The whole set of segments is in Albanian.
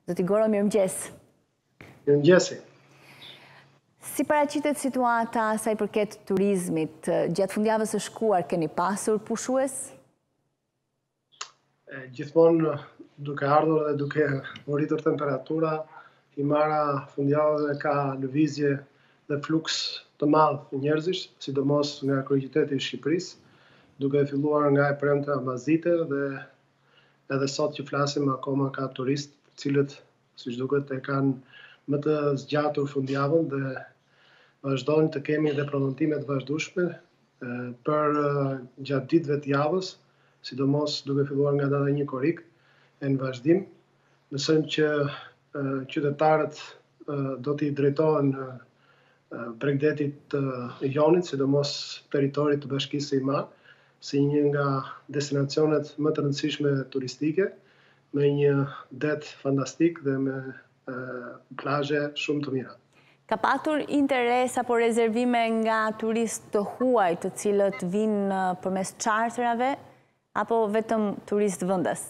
Zoti Goro, mirëmëngjes. Mirëmëngjesi. Si paraqitet situata sa i përket turizmit? Gjatë fundjavës së shkuar keni pasur pushues? Gjithmonë duke ardhur dhe duke ngritur temperatura, himara fundjavëve ka lëvizje dhe fluks të madh njerëzish, sidomos nga kryeqyteti i Shqipërisë, duke filluar nga e premte Amazite dhe edhe sot që flasim akoma ka turistë të cilët, siç duket, e kanë më të zgjatur fundjavën dhe vazhdojnë të kemi dhe pronotime të vazhdueshme për gjatë ditëve të javës, sidomos duke filluar nga data 1 korrik e në vazhdim. Besojmë që qytetarët do t'i drejtohen Bregdetit të Jonit, sidomos teritorit të Bashkisë së Imar, si një nga destinacionet më të rëndësishme turistike, me një det fantastik dhe me plazhe shumë të mira. Ka patur interes apo rezervime nga turistë të huaj të cilët vinë përmes charterave apo vetëm turistë vendas?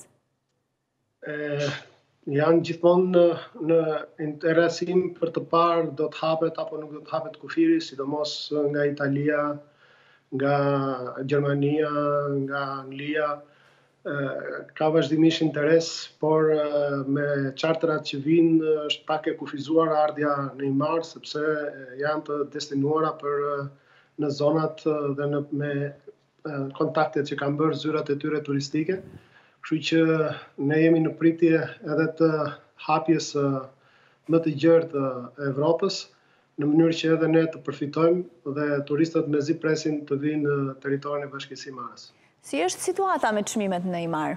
Janë gjithmonë në interesim për të parë do të hapet apo nuk do të hapet kufiri, sidomos nga Italia, nga Gjermania, nga Anglia. Ka vazhdimisht interes, por me charterat që vinë është pak e kufizuar ardhja në Imar, sepse janë të destinuara për në zonat dhe me kontaktet që kanë bërë zyrat e tyre turistike. Kështu që ne jemi në pritje edhe të hapjes më të gjerë të Evropës, në mënyrë që edhe ne të përfitojmë dhe turistët mezi presin të vinë në teritorin e Bashkisë së Imarës. Si është situata me çmimet në Imar?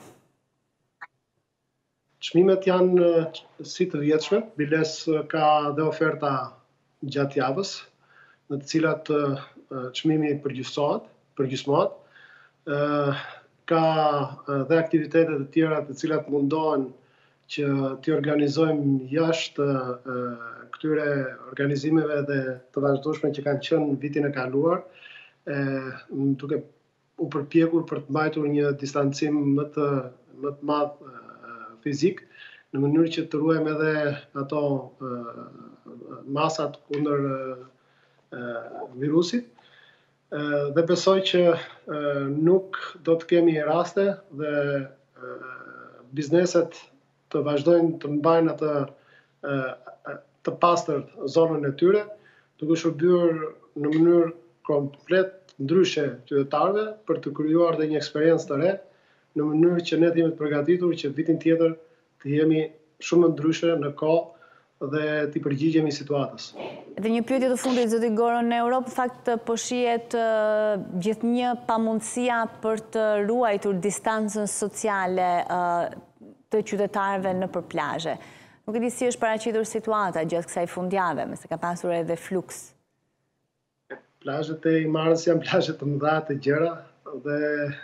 Çmimet janë si të vjetshme, biles ka dhe oferta gjatë javës, në të cilat çmimi përgjysmohet. Ka dhe aktivitetet e tjera të cilat mundohen që t'i organizojmë jashtë këtyre organizimeve dhe të vazhdueshme që kanë qenë vitin e kaluar, duke u përpjekur për të mbajtur një distancim më të madh fizik, në mënyrë që të ruajmë edhe ato masat kundër virusit. Dhe besoj që nuk do të kemi raste dhe bizneset të vazhdojnë të mbajnë atë të pastërt zonën e tyre, duke shërbyer në mënyrë komplet ndryshe qytetarëve për të krijuar dhe një eksperiencë të re, në mënyrë që ne të jemi të përgatitur që vitin tjetër të jemi shumë ndryshe në kohë dhe të përgjigjemi situatës. Dhe një pyetje të fundit, zoti Goro, në Europë fakt po shihet gjithnjë pamundësia për të ruajtur distancën sociale të qytetarëve nëpër plazhe. Nuk e di si është paraqitur situata gjatë kësaj fundjave, me se ka pasur edhe fluks. Plazhet e Imarës janë plazhe të mëdha të gjera dhe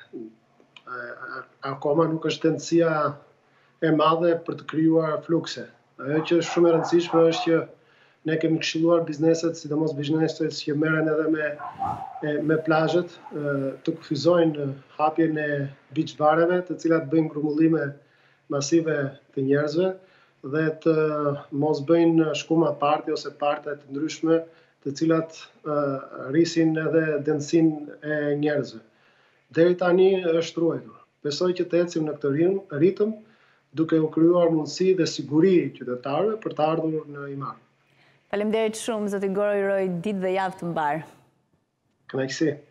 akoma nuk është tendencia e madhe për të krijuar flukse. Ajo që është shumë e rëndësishme është që ne kemi këshilluar bizneset, sidomos bizneset që merren edhe me plazhet, të kufizojnë hapjen e beach bareve, të cilat bëjnë grumullime masive të njerëzve dhe të mos bëjnë shkuma party ose parte të ndryshme, të cilat rrisin edhe densësinë e njerëzve. Deri tani është ruajtur. Besoj që të ecim në këtë ritëm, duke u krijuar mundësi dhe siguri qytetarëve për të ardhur në Imar. Faleminderit shumë, zoti Goro Iroj, ditë dhe javë të mbar. Kënaqësi.